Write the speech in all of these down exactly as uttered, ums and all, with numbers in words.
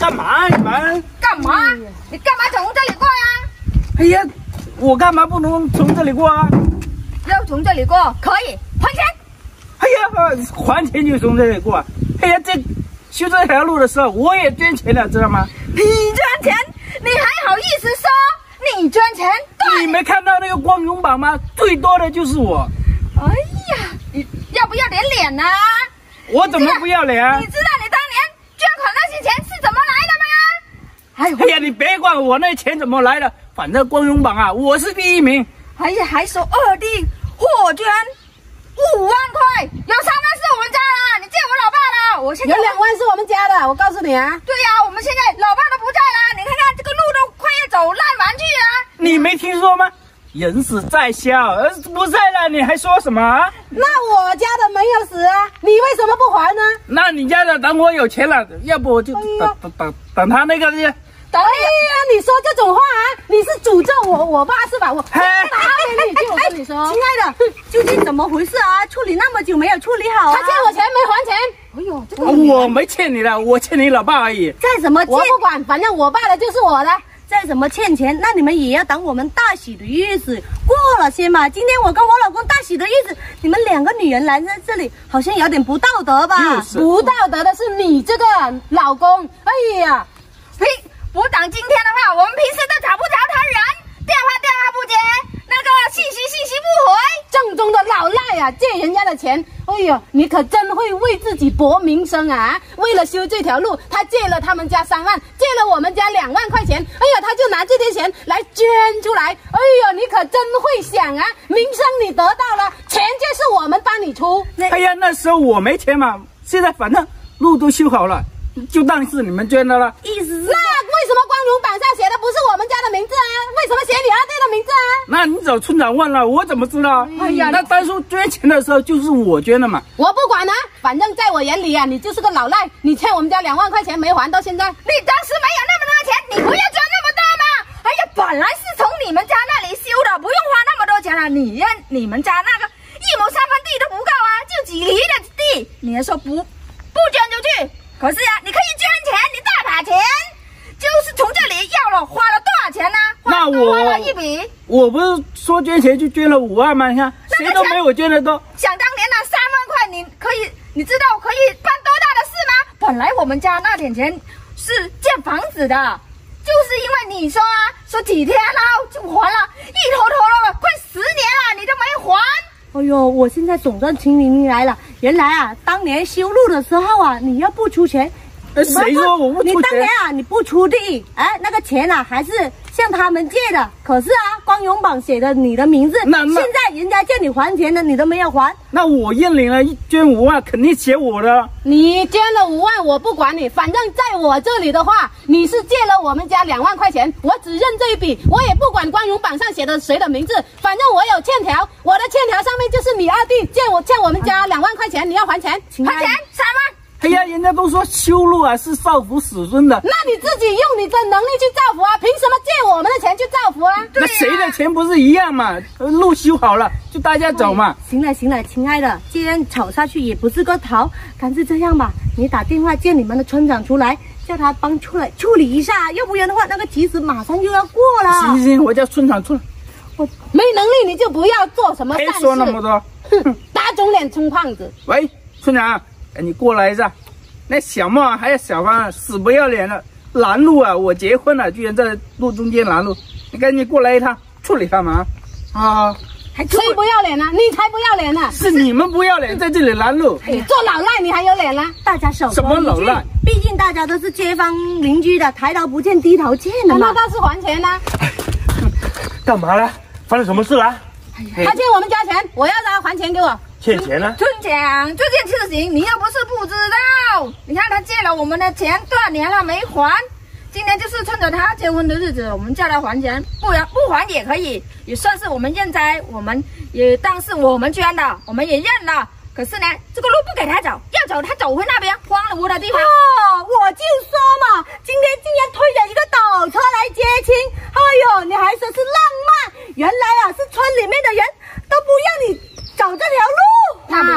干嘛？你们干嘛？你干嘛从这里过呀？ 哎呀，我干嘛不能从这里过啊？ 要从这里过可以还钱。 哎呀，还钱就从这里过。哎呀，这修这条路的时候我也捐钱了，知道吗？ 你捐钱，你还好意思说你捐钱？ 你没看到那个光荣榜吗？最多的就是我。 哎呀，你要不要点脸啊？ 我怎么不要脸啊？ 你知道你当年捐款那些钱是怎么来的吗？ 哎呦，哎呀，你别管我那钱怎么来的，反正光荣榜啊，我是第一名。 哎呀，还说二弟获捐五万块，有三万是我们家的，你借我老爸了。我现在有两万是我们家的，我告诉你啊。 对呀、啊，我们现在老爸都不在了，你看看这个路都快要走烂完去了。 你没听说吗？人死在消，儿子不在了，你还说什么啊？ 那我家的没有死啊，你为什么不还呢？ 那你家的等我有钱了，要不我就等、哎、等等等他那个去。 哎呀，你说这种话啊？你是诅咒我我爸是吧？我打给你去，我跟你说， 亲爱的，究竟怎么回事啊？处理那么久没有处理好、啊， 他欠我钱没还钱。 哎呦，这个我没欠你的，我欠你老爸而已。 再怎么欠我不管，反正我爸的就是我的。 再怎么欠钱，那你们也要等我们大喜的日子过了先嘛。今天我跟我老公大喜的日子，你们两个女人来在这里，好像有点不道德吧？ 不道德的是你这个老公。哎呀， 呸！不等今天的话，我们平时都找不着他人，电话电话不接，那个信息信息不回， 正宗的老赖啊，借人家的钱。哎呦，你可真会为自己博名声啊！为了修这条路，他借了他们家三万，借了我们家两万块钱。哎呀，他就拿这些钱来捐出来。哎呦，你可真会想啊！名声你得到了，钱就是我们帮你出。 哎呀，那时候我没钱嘛，现在反正路都修好了，就当是你们捐的了。 意思是那为什么光荣榜上写的不是我们家的名字啊？为什么写你二弟的名字啊？ 那你找村长问了，我怎么知道？ 哎呀， 那当初捐钱的时候就是我捐的嘛。 我不管啊，反正在我眼里啊，你就是个老赖。你欠我们家两万块钱没还到现在。 你当时没有那么多钱，你不要捐那么多嘛。哎呀，本来是从你们家那里修的，不用花那么多钱了。你呀，你们家那个一亩三分地都不够啊，就几厘的地，你还说不不捐出去？可是呀、啊，你可以捐钱，你大把钱，就是从这里要了，花了多少钱呢？ 那我花了一笔， 我不是说捐钱就捐了五万吗？你看谁都没我捐的多。 想当年那三万块，你可以，你知道可以办多大的事吗？本来我们家那点钱是建房子的，就是因为你说啊，说几天了就还了，一头头了，快十年了，你都没还。哎呦，我现在总算听明白了，原来啊，当年修路的时候啊，你要不出钱， 谁说我不出钱？ 你当年啊，你不出地，哎，那个钱啊，还是向他们借的。可是啊，光荣榜写的你的名字， 那那现在人家叫你还钱的，你都没有还。 那我认领了，捐五万，肯定写我的。 你捐了五万，我不管你，反正在我这里的话，你是借了我们家两万块钱，我只认这一笔，我也不管光荣榜上写的谁的名字，反正我有欠条，我的欠条上面就是你二弟借我欠我们家两万块钱，你要还钱，还钱三万。 哎呀，人家都说修路啊是造福子孙的， 那你自己用你的能力去造福啊，凭什么借我们的钱去造福啊？ 那谁的钱不是一样嘛？路修好了就大家走嘛。 行了行了，亲爱的，既然吵下去也不是个头，干脆这样吧，你打电话叫你们的村长出来，叫他帮出来处理一下，要不然的话那个集市马上就要过了。 行行，我叫村长出来。 我没能力你就不要做什么善事。 别说那么多， 哼，打肿脸充胖子。 喂，村长。哎，你过来一下，那小茂啊还有小芳死不要脸了，拦路啊！我结婚了，居然在路中间拦路，你赶紧过来一趟，处理他嘛！啊， 还谁不要脸呢、啊？你才不要脸呢、啊！ 是你们不要脸，在这里拦路。 你做老赖，你还有脸呢、啊？ 大家手什么老赖？ 毕竟大家都是街坊邻居的，抬头不见低头见的嘛。 那倒是还钱呢、啊。 干嘛了？发生什么事了？ 他欠我们家钱，我要他还钱给我。 欠钱呢？ 村长，这件事情你又不是不知道。你看他借了我们的钱多少年了没还，今天就是趁着他结婚的日子，我们叫他还钱，不然不还也可以，也算是我们认栽，我们也当是我们捐的，我们也认了。可是呢，这个路不给他走，要走他走回那边荒了无的地方。哦，我就说嘛，今天竟然推着一个斗车来接亲，哎呦，你还说是浪漫，原来啊是村里面的人都不让你走这条路。 他后面还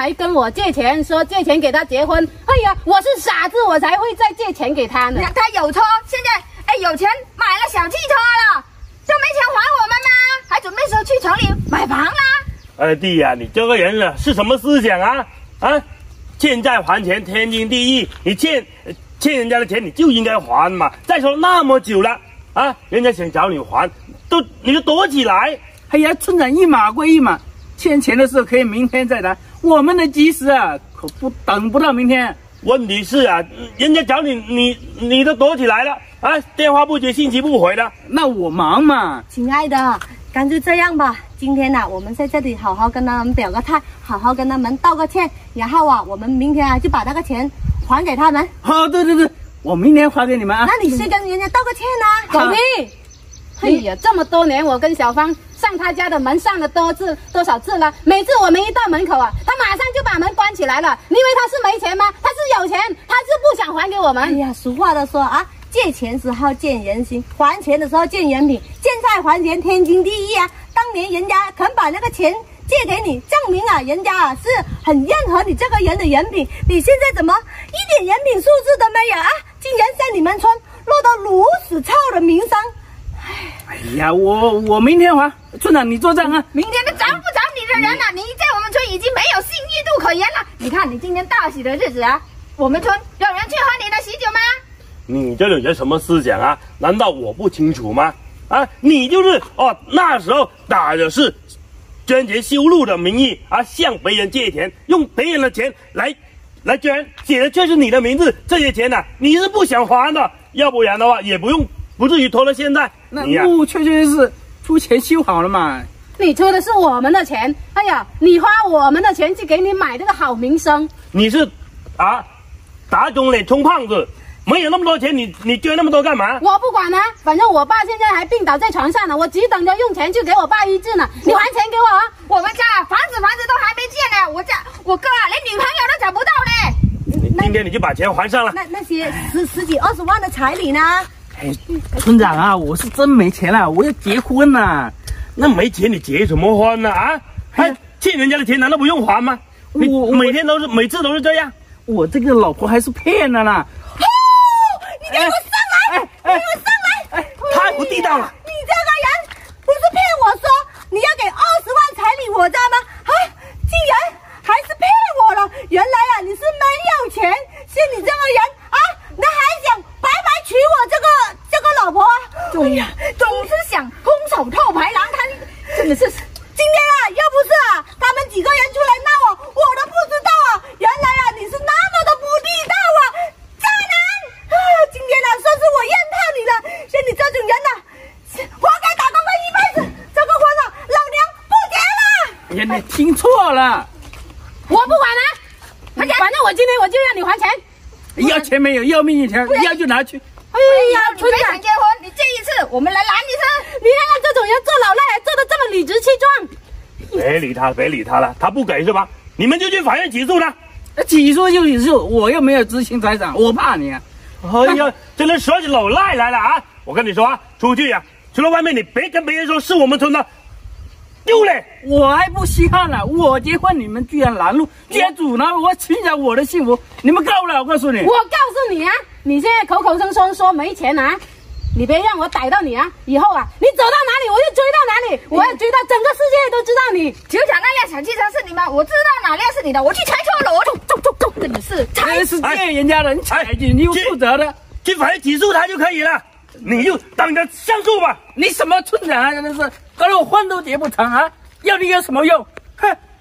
还跟我借钱，说借钱给他结婚。哎呀，我是傻子，我才会再借钱给他呢。 你看他有车，现在哎有钱买了小汽车了，就没钱还我们吗？还准备说去城里买房啦。 二弟呀、啊，你这个人啊是什么思想啊？啊，欠债还钱天经地义，你欠欠人家的钱你就应该还嘛。再说那么久了啊，人家想找你还，都你就躲起来。 哎呀，村长一码归一码，欠钱的事可以明天再谈，我们的急事啊可不等不到明天。 问题是啊，人家找你，你你都躲起来了啊，电话不接，信息不回的。 那我忙嘛。 亲爱的，干脆这样吧，今天呢、啊，我们在这里好好跟他们表个态，好好跟他们道个歉，然后啊，我们明天啊就把那个钱还给他们。 好，对对对，我明天还给你们啊。 那你先跟人家道个歉啊。 狗屁！哎呀，这么多年我跟小芳上他家的门上了多次多少次了，每次我们一到门口啊，他马上就把门关起来了。你以为他是没钱吗？他是有钱，他是不想还给我们。 哎呀，俗话都说啊，借钱时候见人心，还钱的时候见人品，欠债还钱天经地义啊。当年人家肯把那个钱借给你，证明啊，人家啊是很认可你这个人的人品。你现在怎么一点人品素质都没有啊？竟然在你们村落到如此臭的名声！ 哎呀，我我明天还，村长你做账啊。 明天都找不着你的人了，你在我们村已经没有信誉度可言了。你看你今天大喜的日子啊，我们村有人去喝你的喜酒吗？ 你这种人什么思想啊？难道我不清楚吗？啊，你就是哦，那时候打的是捐钱修路的名义啊，向别人借钱，用别人的钱来来捐，写的却是你的名字。这些钱呢、啊，你是不想还的，要不然的话也不用不至于拖到现在。 那路确确实实出钱修好了嘛。 你出的是我们的钱，哎呀，你花我们的钱去给你买这个好名声。 你是啊，打肿脸充胖子。没有那么多钱，你你捐那么多干嘛？ 我不管啊，反正我爸现在还病倒在床上呢，我急等着用钱去给我爸医治呢。你还钱给我啊！ 我们家房子房子都还没建呢，我家我哥啊连女朋友都找不到嘞。 今天你就把钱还上了。 那那些十十几二十万的彩礼呢？ 哎，村长啊，我是真没钱了，我要结婚了。 那没钱你结什么婚呢？啊，还欠人家的钱难道不用还吗？你我每天都是每次都是这样。 我这个老婆还是骗的啦。 你给我上来！ 哎哎你给我上来！ 哎， 太不地道了！ 你这个人不是骗我说你要给二十万彩礼我家吗？啊，竟然还是骗我了！原来啊你是没有钱，像你这个人啊，那还想白白娶我这个这个老婆啊？ 对呀、啊，总是想空手套白狼，他真的是。 今天啊，要不是啊，他们几个人出来闹我，我都不知道啊。原来啊，你是那么的不地道啊，渣男！啊，今天啊，算是我验透你了。像你这种人呐、啊，活该打工个一辈子。这个婚啊，老娘不结了。 哎呀，你听错了， 我不管了、啊，反正我今天我就让你还钱。 要钱没有，要命一条，要就拿去。 哎呀， 你没想结婚，你这一次我们来拦你是？ 你看看这种人做老赖还做得这么理直气壮。 别理他，别理他了，他不给是吧？你们就去法院起诉他。 起诉就起诉，我又没有执行财产，我怕你啊。 哎呀，真的说起老赖来了啊！我跟你说啊，出去呀、啊，除了外面你别跟别人说是我们村的，丢脸！ 我还不稀罕了，我结婚你们居然拦路，居然阻挠我寻找我的幸福，你们够了！我告诉你， 我告诉你啊，你现在口口声声说没钱啊，你别让我逮到你啊！以后啊，你走到哪里我就追到哪里，我要追到整个世界都知道你。 球场那辆小汽车是你吗？我知道哪辆是你的，我去拆错了，我走走走走，真的是这是借人家的，你踩进你有负责的， 去法院起诉他就可以了。你就等着上诉吧。 你什么村长啊？真的是，搞得我婚都结不成啊！要你有什么用？哼！